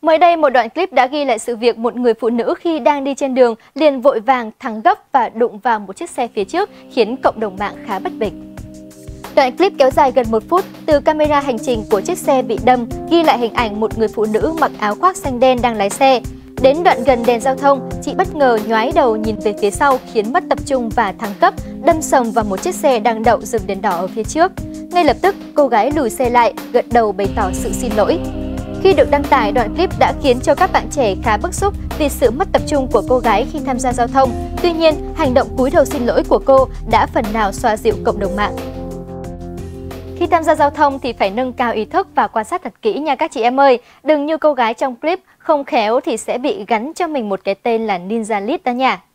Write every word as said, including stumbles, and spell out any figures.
Mới đây, một đoạn clip đã ghi lại sự việc một người phụ nữ khi đang đi trên đường liền vội vàng thắng gấp và đụng vào một chiếc xe phía trước, khiến cộng đồng mạng khá bất bình. Đoạn clip kéo dài gần một phút từ camera hành trình của chiếc xe bị đâm ghi lại hình ảnh một người phụ nữ mặc áo khoác xanh đen đang lái xe. Đến đoạn gần đèn giao thông, chị bất ngờ nhoái đầu nhìn về phía sau khiến mất tập trung và thắng gấp, đâm sầm vào một chiếc xe đang đậu dừng đèn đỏ ở phía trước. Ngay lập tức, cô gái lùi xe lại, gật đầu bày tỏ sự xin lỗi. Khi được đăng tải, đoạn clip đã khiến cho các bạn trẻ khá bức xúc vì sự mất tập trung của cô gái khi tham gia giao thông. Tuy nhiên, hành động cúi đầu xin lỗi của cô đã phần nào xoa dịu cộng đồng mạng. Khi tham gia giao thông thì phải nâng cao ý thức và quan sát thật kỹ nha các chị em ơi. Đừng như cô gái trong clip, không khéo thì sẽ bị gắn cho mình một cái tên là Ninja Lit đó nha.